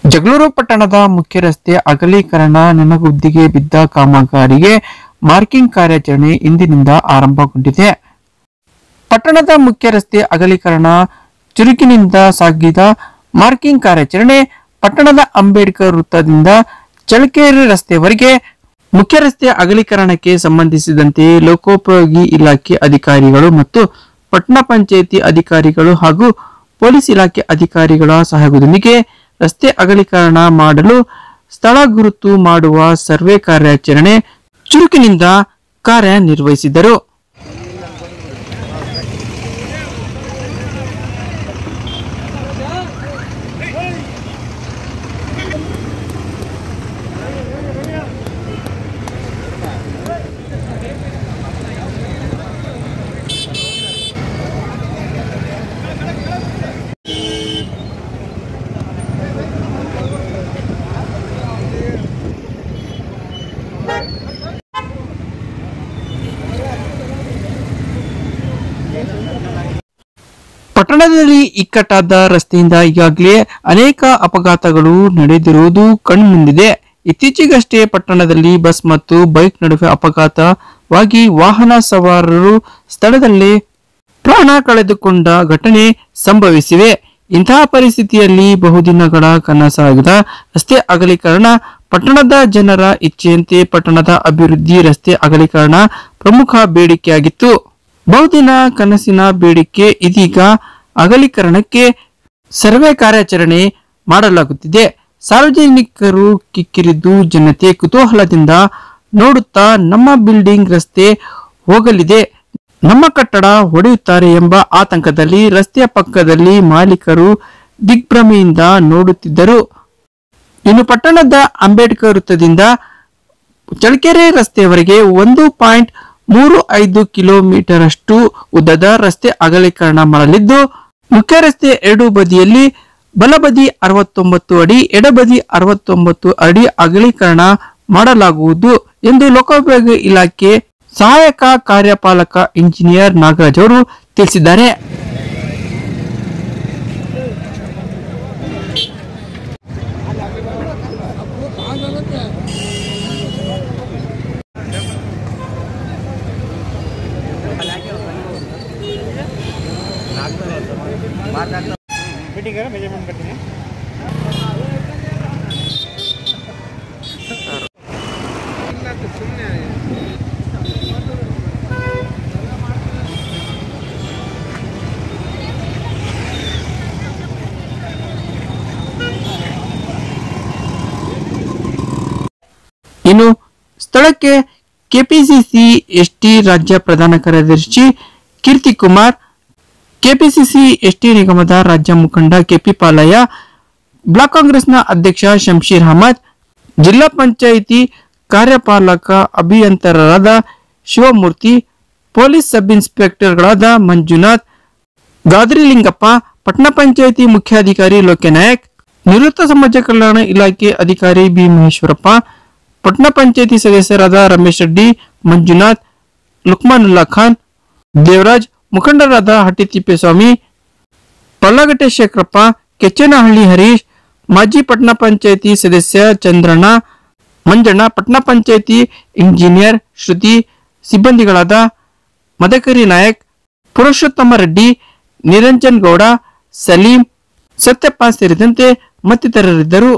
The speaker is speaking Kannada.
ಜಗಳೂರು ಪಟ್ಟಣದ ಮುಖ್ಯ ರಸ್ತೆ ಅಗಲೀಕರಣ ನೆನಗುದ್ದಿಗೆ ಬಿದ್ದ ಕಾಮಗಾರಿಗೆ ಮಾರ್ಕಿಂಗ್ ಕಾರ್ಯಾಚರಣೆ ಇಂದಿನಿಂದ ಆರಂಭಗೊಂಡಿದೆ. ಪಟ್ಟಣದ ಮುಖ್ಯ ರಸ್ತೆ ಅಗಲೀಕರಣ ಚುರುಕಿನಿಂದ ಸಾಗಿದ ಮಾರ್ಕಿಂಗ್ ಕಾರ್ಯಾಚರಣೆ ಪಟ್ಟಣದ ಅಂಬೇಡ್ಕರ್ ವೃತ್ತದಿಂದ ಚಳ್ಳಕೆರೆ ರಸ್ತೆವರೆಗೆ ಮುಖ್ಯ ರಸ್ತೆ ಅಗಲೀಕರಣಕ್ಕೆ ಸಂಬಂಧಿಸಿದಂತೆ ಲೋಕೋಪಯೋಗಿ ಇಲಾಖೆ ಅಧಿಕಾರಿಗಳು ಮತ್ತು ಪಟ್ಟಣ ಪಂಚಾಯಿತಿ ಅಧಿಕಾರಿಗಳು ಹಾಗೂ ಪೊಲೀಸ್ ಇಲಾಖೆ ಅಧಿಕಾರಿಗಳ ಸಹಯೋಗದೊಂದಿಗೆ ರಸ್ತೆ ಅಗಲೀಕರಣ ಮಾಡಲು ಸ್ಥಳ ಗುರುತು ಮಾಡುವ ಸರ್ವೆ ಕಾರ್ಯಾಚರಣೆ ಚುರುಕಿನಿಂದ ಕಾರ್ಯನಿರ್ವಹಿಸಿದರು. ಪಟ್ಟಣದಲ್ಲಿ ಇಕ್ಕಟ್ಟಾದ ರಸ್ತೆಯಿಂದ ಈಗಾಗಲೇ ಅನೇಕ ಅಪಘಾತಗಳು ನಡೆದಿರುವುದು ಕಣ್ಮುಂದಿದೆ. ಇತ್ತೀಚೆಗಷ್ಟೇ ಪಟ್ಟಣದಲ್ಲಿ ಬಸ್ ಮತ್ತು ಬೈಕ್ ನಡುವೆ ಅಪಘಾತವಾಗಿ ವಾಹನ ಸವಾರರು ಸ್ಥಳದಲ್ಲೇ ಪ್ರಾಣ ಕಳೆದುಕೊಂಡ ಘಟನೆ ಸಂಭವಿಸಿವೆ. ಇಂತಹ ಪರಿಸ್ಥಿತಿಯಲ್ಲಿ ಬಹುದಿನಗಳ ಕನಸಾಗಿದ ರಸ್ತೆ ಅಗಲೀಕರಣ ಪಟ್ಟಣದ ಜನರ ಇಚ್ಛೆಯಂತೆ ಪಟ್ಟಣದ ಅಭಿವೃದ್ಧಿ ರಸ್ತೆ ಅಗಲೀಕರಣ ಪ್ರಮುಖ ಬೇಡಿಕೆಯಾಗಿತ್ತು. ಬಹುದಿನ ಕನಸಿನ ಬೇಡಿಕೆ ಇದೀಗ ಅಗಲೀಕರಣಕ್ಕೆ ಸರ್ವೆ ಕಾರ್ಯಾಚರಣೆ ಮಾಡಲಾಗುತ್ತಿದೆ. ಸಾರ್ವಜನಿಕರು ಕಿಕ್ಕಿರಿದು ಜನತೆ ಕುತೂಹಲದಿಂದ ನೋಡುತ್ತಾ ನಮ್ಮ ಬಿಲ್ಡಿಂಗ್ ರಸ್ತೆ ಹೋಗಲಿದೆ, ನಮ್ಮ ಕಟ್ಟಡ ಹೊಡೆಯುತ್ತಾರೆ ಎಂಬ ಆತಂಕದಲ್ಲಿ ರಸ್ತೆಯ ಪಕ್ಕದಲ್ಲಿ ಮಾಲೀಕರು ದಿಗ್ಭ್ರಮೆಯಿಂದ ನೋಡುತ್ತಿದ್ದರು. ಇನ್ನು ಪಟ್ಟಣದ ಅಂಬೇಡ್ಕರ್ ವೃತ್ತದಿಂದ ಚಳ್ಳಕೆರೆ ರಸ್ತೆಯವರೆಗೆ 1.35 ಕಿಲೋಮೀಟರ್ ಅಷ್ಟು ಉದ್ದದ ರಸ್ತೆ ಅಗಲೀಕರಣ ಮಾಡಲಿದ್ದು, ಮುಖ್ಯ ರಸ್ತೆ ಎರಡು ಬದಿಯಲ್ಲಿ ಬಲಬದಿ 69 ಅಡಿ, ಎಡಬದಿ 69 ಅಡಿ ಅಗಲೀಕರಣ ಮಾಡಲಾಗುವುದು ಎಂದು ಲೋಕೋಪಯೋಗಿ ಇಲಾಖೆ ಸಹಾಯಕ ಕಾರ್ಯಪಾಲಕ ಇಂಜಿನಿಯರ್ ನಾಗರಾಜ್ ಅವರು ತಿಳಿಸಿದ್ದಾರೆ. ಇನ್ನು ಸ್ಥಳಕ್ಕೆ ಕೆಪಿಸಿಸಿ ಎಸ್ಟಿ ರಾಜ್ಯ ಪ್ರಧಾನ ಕಾರ್ಯದರ್ಶಿ ಕೀರ್ತಿ ಕುಮಾರ್, ಕೆಪಿಸಿಸಿ ಎಸ್ಟಿ ನಿಗಮದ ರಾಜ್ಯ ಮುಖಂಡ ಕೆಪಿ ಪಾಲಯ್ಯ, ಬ್ಲಾಕ್ ಕಾಂಗ್ರೆಸ್ನ ಅಧ್ಯಕ್ಷ ಶಂಶೀರ್ ಅಹಮದ್, ಜಿಲ್ಲಾ ಪಂಚಾಯಿತಿ ಕಾರ್ಯಪಾಲಕ ಅಭಿಯಂತರರಾದ ಶಿವಮೂರ್ತಿ, ಪೊಲೀಸ್ ಸಬ್ ಇನ್ಸ್ಪೆಕ್ಟರ್ಗಳಾದ ಮಂಜುನಾಥ್, ಗಾದ್ರಿಲಿಂಗಪ್ಪ, ಪಟ್ಟಣ ಪಂಚಾಯಿತಿ ಮುಖ್ಯಾಧಿಕಾರಿ ಲೋಕನಾಯಕ್, ನಿವೃತ್ತ ಸಮಾಜ ಕಲ್ಯಾಣ ಇಲಾಖೆ ಅಧಿಕಾರಿ ಬಿ ಮಹೇಶ್ವರಪ್ಪ, ಪಟ್ಟಣ ಪಂಚಾಯಿತಿ ಸದಸ್ಯರಾದ ರಮೇಶ್ ರೆಡ್ಡಿ, ಮಂಜುನಾಥ್, ಲುಕ್ಮಾನುಲ್ಲಾ ಖಾನ್, ದೇವರಾಜ್, ಮುಖಂಡರಾದ ಹಟ್ಟಿ ತಿಪ್ಪೇಸ್ವಾಮಿ, ಪಲ್ಲಗಟ್ಟೆ ಶೇಖರಪ್ಪ, ಕೆಚ್ಚನಹಳ್ಳಿ ಹರೀಶ್, ಮಾಜಿ ಪಟ್ಟಣ ಪಂಚಾಯಿತಿ ಸದಸ್ಯ ಚಂದ್ರಣ್ಣ, ಮಂಜಣ್ಣ, ಪಟ್ಟಣ ಪಂಚಾಯಿತಿ ಇಂಜಿನಿಯರ್ ಶ್ರುತಿ, ಸಿಬ್ಬಂದಿಗಳಾದ ಮದಕರಿ ನಾಯಕ್, ಪುರುಷೋತ್ತಮ ರೆಡ್ಡಿ, ನಿರಂಜನ್ ಗೌಡ, ಸಲೀಂ, ಸತ್ಯಪ್ಪ ಸೇರಿದಂತೆ ಮತ್ತಿತರರಿದ್ದರು.